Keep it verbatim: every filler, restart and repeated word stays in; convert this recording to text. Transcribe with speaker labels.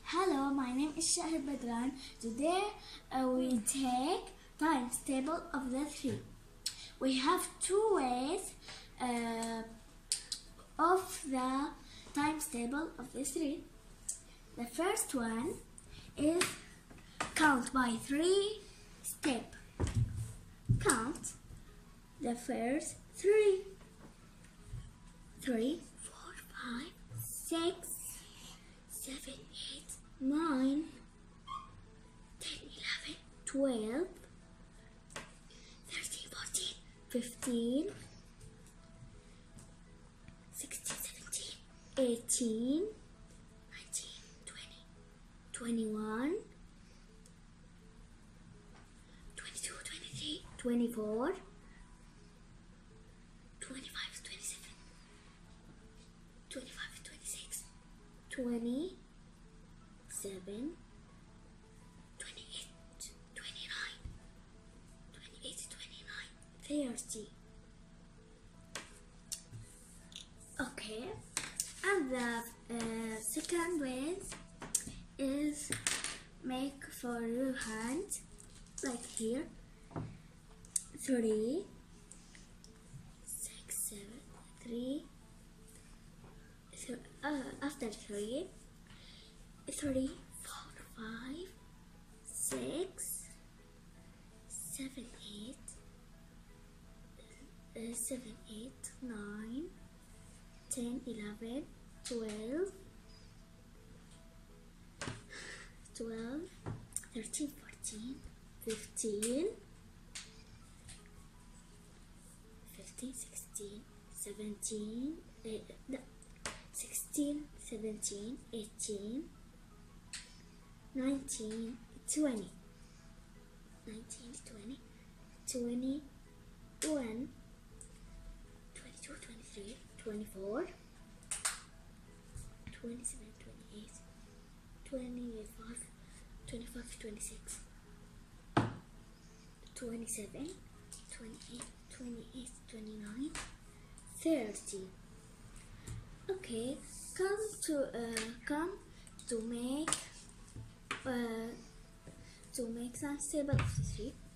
Speaker 1: Hello, my name is Shahid Badran. Today uh, we take times table of the three. We have two ways uh, of the times table of the three. The first one is count by three step. Count the first three. Three, four, five, six, seven, eight, nine, ten, eleven, twelve, thirteen, fourteen, fifteen, sixteen, seventeen, eighteen, nineteen, twenty, twenty-one, twenty-two, twenty-three, twenty-four, twenty-five, twenty-seven, twenty-five, twenty-six, twenty-seven, twenty-eight, twenty-nine, twenty-eight, twenty-nine, thirty. Okay, and the uh, second way is make for your hand like here. Three, six, seven, three. Th uh, after three, three, four, five, six, seven, eight, uh, seven, eight, nine, ten, eleven, twelve, twelve, thirteen, fourteen, fifteen, fifteen, sixteen, seventeen, uh, no, sixteen, seventeen, eighteen, nineteen, twenty, nineteen, twenty, twenty-one, twenty-two, twenty-three, twenty-four, twenty-seven, twenty-eight, twenty-five, twenty-five, twenty-six, twenty-seven, twenty-eight, twenty-eight, twenty-nine, thirty. Okay, come to uh, come to make uh, to make times table of the three.